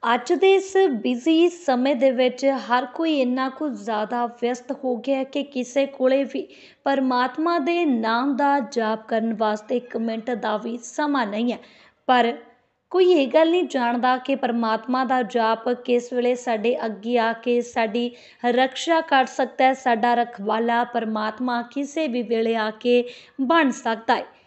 ਅੱਜ ਦੇ ਇਸ ਬਿਜ਼ੀ ਸਮੇਂ ਦੇ ਵਿੱਚ ਹਰ ਕੋਈ ਇੰਨਾ ਕੁ ਜ਼ਿਆਦਾ ਵਿਅਸਤ ਹੋ ਗਿਆ ਕਿ ਕਿਸੇ ਕੋਲੇ ਵੀ ਪਰਮਾਤਮਾ ਦੇ ਨਾਮ ਦਾ ਜਾਪ ਕਰਨ ਵਾਸਤੇ 1 ਮਿੰਟ ਦਾ ਵੀ ਸਮਾਂ ਨਹੀਂ ਹੈ। ਪਰ ਕੋਈ ਇਹ ਗੱਲ ਨਹੀਂ ਜਾਣਦਾ ਕਿ ਪਰਮਾਤਮਾ ਦਾ ਜਾਪ ਕਿਸ ਵੇਲੇ ਸਾਡੇ ਅੱਗੇ ਆ ਕੇ ਸਾਡੀ ਰੱਖਿਆ ਕਰ ਸਕਦਾ ਹੈ। ਸਾਡਾ ਰਖਵਾਲਾ ਪਰਮਾਤਮਾ ਕਿਸੇ ਵੀ ਵੇਲੇ ਆ ਕੇ ਬਣ ਸਕਦਾ ਹੈ।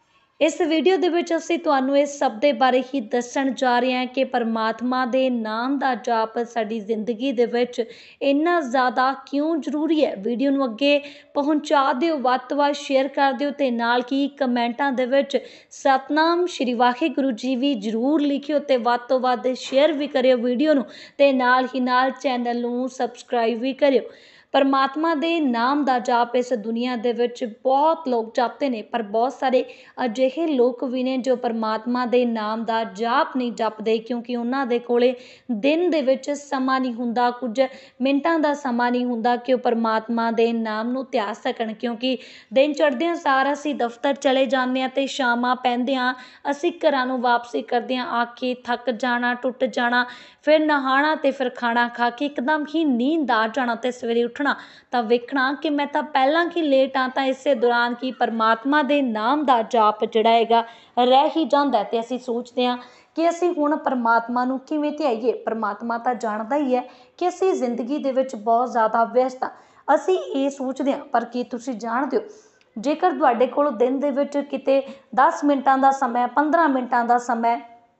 ਇਸ ਵੀਡੀਓ ਦੇ ਵਿੱਚ ਅਸੀਂ ਤੁਹਾਨੂੰ ਇਸ ਸਭ ਦੇ ਬਾਰੇ ਹੀ ਦੱਸਣ ਜਾ ਰਹੇ ਹਾਂ ਕਿ ਪਰਮਾਤਮਾ ਦੇ ਨਾਮ ਦਾ ਜਾਪ ਸਾਡੀ ਜ਼ਿੰਦਗੀ ਦੇ ਵਿੱਚ ਇੰਨਾ ਜ਼ਿਆਦਾ ਕਿਉਂ ਜ਼ਰੂਰੀ ਹੈ। ਵੀਡੀਓ ਨੂੰ ਅੱਗੇ ਪਹੁੰਚਾ ਦਿਓ, ਵੱਧ ਤੋਂ ਵੱਧ ਸ਼ੇਅਰ ਕਰ ਦਿਓ ਤੇ ਨਾਲ ਹੀ ਕਮੈਂਟਾਂ ਦੇ ਵਿੱਚ ਸਤਨਾਮ ਸ਼੍ਰੀ ਵਾਹਿਗੁਰੂ ਜੀ ਵੀ ਜ਼ਰੂਰ ਲਿਖਿਓ ਤੇ ਵੱਧ ਤੋਂ ਵੱਧ ਸ਼ੇਅਰ ਵੀ ਕਰਿਓ ਵੀਡੀਓ ਨੂੰ ਤੇ ਨਾਲ ਹੀ ਨਾਲ ਚੈਨਲ ਨੂੰ ਸਬਸਕ੍ਰਾਈਬ ਵੀ ਕਰਿਓ। ਪਰਮਾਤਮਾ ਦੇ ਨਾਮ ਦਾ ਜਾਪ ਇਸ ਦੁਨੀਆ ਦੇ ਵਿੱਚ ਬਹੁਤ ਲੋਕ ਜਪਦੇ ਨੇ, ਪਰ ਬਹੁਤ ਸਾਰੇ ਅਜਿਹੇ ਲੋਕ ਵੀ ਨੇ ਜੋ ਪਰਮਾਤਮਾ ਦੇ ਨਾਮ ਦਾ ਜਾਪ ਨਹੀਂ ਜਪਦੇ ਕਿਉਂਕਿ ਉਹਨਾਂ ਦੇ ਕੋਲੇ ਦਿਨ ਦੇ ਵਿੱਚ ਸਮਾਂ ਨਹੀਂ ਹੁੰਦਾ, ਕੁਝ ਮਿੰਟਾਂ ਦਾ ਸਮਾਂ ਨਹੀਂ ਹੁੰਦਾ ਕਿ ਉਹ ਪਰਮਾਤਮਾ ਦੇ ਨਾਮ ਨੂੰ ਧਿਆ ਸਕਣ। ਕਿਉਂਕਿ ਦਿਨ ਚੜ੍ਹਦਿਆਂ ਸਾਰ ਅਸੀਂ ਦਫ਼ਤਰ ਚਲੇ ਜਾਂਦੇ ਹਾਂ ਤੇ ਸ਼ਾਮਾਂ ਪੈਂਦਿਆਂ ਅਸੀਂ ਘਰਾਂ ਨੂੰ ਵਾਪਸੀ ਕਰਦੇ ਹਾਂ, ਆ ਕੇ ਥੱਕ ਜਾਣਾ, ਟੁੱਟ ਜਾਣਾ, ਫਿਰ ਨਹਾਣਾ ਤੇ ਫਿਰ ਖਾਣਾ ਖਾ ਕੇ ਇੱਕਦਮ ਹੀ ਨੀਂਦ ਆ ਜਾਣਾ ਤੇ ਸਵੇਰੇ ਉੱਠਣਾ ਤਾਂ ਵੇਖਣਾ ਕਿ ਮੈਂ ਤਾਂ ਪਹਿਲਾਂ ਹੀ ਲੇਟ ਹਾਂ। ਤਾਂ ਇਸੇ ਦੌਰਾਨ ਕੀ ਪਰਮਾਤਮਾ ਦੇ ਨਾਮ ਦਾ ਜਾਪ ਜਿਹੜਾ ਹੈਗਾ ਰਹਿ ਹੀ ਜਾਂਦਾ ਤੇ ਅਸੀਂ ਸੋਚਦੇ ਹਾਂ ਕਿ ਅਸੀਂ ਹੁਣ ਪਰਮਾਤਮਾ ਨੂੰ ਕਿਵੇਂ ਧਿਆਈਏ। ਪਰਮਾਤਮਾ ਤਾਂ ਜਾਣਦਾ ਹੀ ਹੈ ਕਿ ਅਸੀਂ ਜ਼ਿੰਦਗੀ ਦੇ ਵਿੱਚ ਬਹੁਤ ਜ਼ਿਆਦਾ ਵਿਅਸਤ ਹਾਂ, ਅਸੀਂ ਇਹ ਸੋਚਦੇ ਹਾਂ। ਪਰ ਕੀ ਤੁਸੀਂ ਜਾਣਦੇ ਹੋ, ਜੇਕਰ ਤੁਹਾਡੇ ਕੋਲ ਦਿਨ ਦੇ ਵਿੱਚ ਕਿਤੇ 10 ਮਿੰਟਾਂ ਦਾ ਸਮਾਂ, 15 ਮਿੰਟਾਂ ਦਾ ਸਮਾਂ,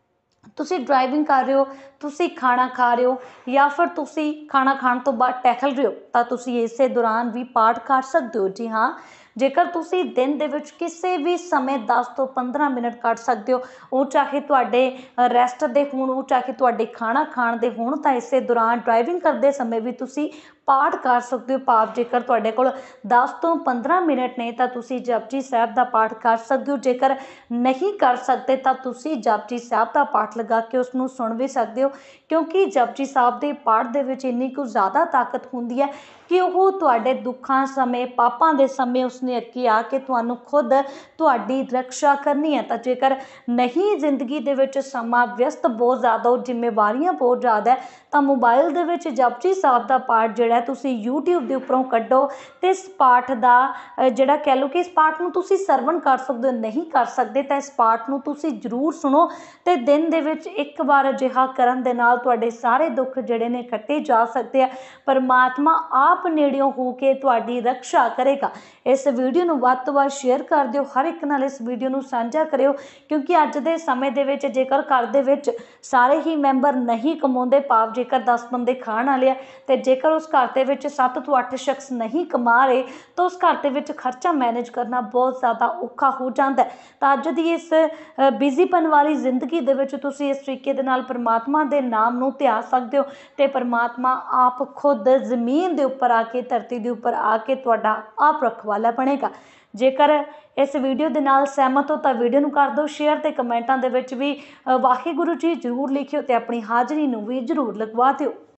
ਤੁਸੀਂ ਡਰਾਈਵਿੰਗ ਕਰ ਰਹੇ ਹੋ, ਤੁਸੀਂ ਖਾਣਾ ਖਾ ਰਹੇ ਹੋ ਜਾਂ ਫਿਰ ਤੁਸੀਂ ਖਾਣਾ ਖਾਣ ਤੋਂ ਬਾਅਦ ਟਹਿਲ ਰਹੇ ਹੋ, ਤਾਂ ਤੁਸੀਂ ਇਸੇ ਦੌਰਾਨ ਵੀ ਪਾਠ ਕਰ ਸਕਦੇ ਹੋ। ਜੀ ਹਾਂ, ਜੇਕਰ ਤੁਸੀਂ ਦਿਨ ਦੇ ਵਿੱਚ ਕਿਸੇ ਵੀ ਸਮੇਂ 10 ਤੋਂ 15 ਮਿੰਟ ਕੱਢ ਸਕਦੇ ਹੋ, ਉਹ ਚਾਹੇ ਤੁਹਾਡੇ ਰੈਸਟ ਦੇ ਹੋਣ, ਉਹ ਚਾਹੇ ਤੁਹਾਡੇ ਖਾਣਾ ਖਾਣ ਦੇ ਹੋਣ, ਤਾਂ ਇਸੇ ਦੌਰਾਨ ਡਰਾਈਵਿੰਗ ਕਰਦੇ ਸਮੇਂ ਵੀ ਤੁਸੀਂ ਪਾਠ ਕਰ ਸਕਦੇ ਹੋ। ਭਾਵ ਜੇਕਰ ਤੁਹਾਡੇ ਕੋਲ 10 ਤੋਂ 15 ਮਿੰਟ ਨੇ ਤਾਂ ਤੁਸੀਂ ਜਪਜੀ ਸਾਹਿਬ ਦਾ ਪਾਠ ਕਰ ਸਕਦੇ ਹੋ। ਜੇਕਰ ਨਹੀਂ ਕਰ ਸਕਦੇ ਤਾਂ ਤੁਸੀਂ ਜਪਜੀ ਸਾਹਿਬ ਦਾ ਪਾਠ ਲਗਾ ਕੇ ਉਸ ਨੂੰ ਸੁਣ ਵੀ ਸਕਦੇ ਹੋ, ਕਿਉਂਕਿ ਜਪਜੀ ਸਾਹਿਬ ਦੇ ਪਾਠ ਦੇ ਵਿੱਚ ਇੰਨੀ ਕੁ ਜ਼ਿਆਦਾ ਤਾਕਤ ਹੁੰਦੀ ਹੈ ਕਿ ਉਹ ਤੁਹਾਡੇ ਦੁੱਖਾਂ ਸਮੇਂ, ਪਾਪਾਂ ਦੇ ਸਮੇਂ ਉਸਨੇ ਅੱਗੇ ਆ ਕੇ ਤੁਹਾਨੂੰ ਖੁਦ ਤੁਹਾਡੀ ਰੱਖਿਆ ਕਰਨੀ ਹੈ। ਤਾਂ ਜੇਕਰ ਨਹੀਂ ਜ਼ਿੰਦਗੀ ਦੇ ਵਿੱਚ ਸਮਾਂ, ਵਿਅਸਤ ਬਹੁਤ ਜ਼ਿਆਦਾ, ਜ਼ਿੰਮੇਵਾਰੀਆਂ ਬਹੁਤ ਜ਼ਿਆਦਾ ਹੈ, ਤਾਂ ਮੋਬਾਈਲ ਦੇ ਵਿੱਚ ਜਪਜੀ ਸਾਹਿਬ ਦਾ ਪਾਠ ਜਿਹੜਾ ਤੁਸੀਂ YouTube ਦੇ ਉੱਪਰੋਂ ਕੱਢੋ ਤੇ ਇਸ ਪਾਠ ਦਾ ਜਿਹੜਾ ਕਹਿ ਲਓ ਕਿ ਇਸ ਪਾਠ ਨੂੰ ਤੁਸੀਂ ਸਰਵਣ ਕਰ ਸਕਦੇ ਹੋ। ਨਹੀਂ ਕਰ ਸਕਦੇ ਤਾਂ ਇਸ ਪਾਠ ਨੂੰ ਤੁਸੀਂ ਜ਼ਰੂਰ ਸੁਣੋ ਤੇ ਦਿਨ ਦੇ ਵਿੱਚ ਇੱਕ ਵਾਰ ਅਜਿਹਾ ਕਰਨ ਦੇ ਨਾਲ ਤੁਹਾਡੇ ਸਾਰੇ ਦੁੱਖ ਜਿਹੜੇ ਨੇ ਕੱਟੇ ਜਾ ਸਕਦੇ ਆ। ਪਰਮਾਤਮਾ ਆਪ ਨੇੜਿਓਂ ਹੋ ਕੇ ਤੁਹਾਡੀ ਰੱਖਿਆ ਕਰੇਗਾ। ਇਸ ਵੀਡੀਓ ਨੂੰ ਵੱਧ ਤੋਂ ਵੱਧ ਸ਼ੇਅਰ ਕਰ ਦਿਓ, ਹਰ ਇੱਕ ਨਾਲ ਇਸ ਵੀਡੀਓ ਨੂੰ ਸਾਂਝਾ ਕਰਿਓ, ਕਿਉਂਕਿ ਅੱਜ ਦੇ ਸਮੇਂ ਦੇ ਵਿੱਚ ਜੇਕਰ ਘਰ ਦੇ ਵਿੱਚ ਸਾਰੇ ਹੀ ਮੈਂਬਰ ਨਹੀਂ ਕਮਾਉਂਦੇ, ਭਾਵ ਜੇਕਰ 10 ਬੰਦੇ ਖਾਣ ਵਾਲੇ ਆ ਤੇ ਜੇਕਰ ਉਸ ਘਰ ਦੇ ਵਿੱਚ 7 ਤੋਂ 8 ਸ਼ਖਸ ਨਹੀਂ ਕਮਾ ਰਹੇ ਤਾਂ ਉਸ ਘਰ ਦੇ ਵਿੱਚ ਖਰਚਾ ਮੈਨੇਜ ਕਰਨਾ ਬਹੁਤ ਜ਼ਿਆਦਾ ਔਖਾ ਹੋ ਜਾਂਦਾ ਹੈ। ਤਾਂ ਅੱਜ ਦੀ ਇਸ ਬਿਜ਼ੀਪਨ ਵਾਲੀ ਜ਼ਿੰਦਗੀ ਦੇ ਵਿੱਚ ਤੁਸੀਂ ਇਸ ਤਰੀਕੇ ਦੇ ਨਾਲ ਪਰਮਾਤਮਾ ਦੇ ਨਾਮ ਨੂੰ ਧਿਆ ਸਕਦੇ ਹੋ ਤੇ ਪਰਮਾਤਮਾ ਆਪ ਖੁਦ ਜ਼ਮੀਨ ਦੇ ਉੱਪਰ ਆ ਕੇ, ਧਰਤੀ ਦੇ ਉੱਪਰ ਆ ਕੇ ਤੁਹਾਡਾ ਆਪ ਰਖਵਾਲਾ ਬਣੇਗਾ। ਜੇਕਰ ਇਸ ਵੀਡੀਓ ਦੇ ਨਾਲ ਸਹਿਮਤ ਹੋ ਤਾਂ ਵੀਡੀਓ ਨੂੰ ਕਰ ਦਿਓ ਸ਼ੇਅਰ ਤੇ ਕਮੈਂਟਾਂ ਦੇ ਵਿੱਚ ਵੀ ਵਾਹਿਗੁਰੂ ਜੀ ਜ਼ਰੂਰ ਲਿਖਿਓ ਤੇ ਆਪਣੀ ਹਾਜ਼ਰੀ ਨੂੰ ਵੀ ਜ਼ਰੂਰ ਲਗਵਾ ਦਿਓ।